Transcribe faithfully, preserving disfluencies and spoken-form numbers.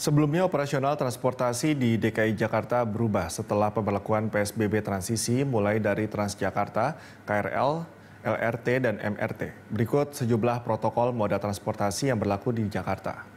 Sebelumnya operasional transportasi di D K I Jakarta berubah setelah pemberlakuan P S B B transisi mulai dari Transjakarta, K R L, L R T, dan M R T. Berikut sejumlah protokol moda transportasi yang berlaku di Jakarta.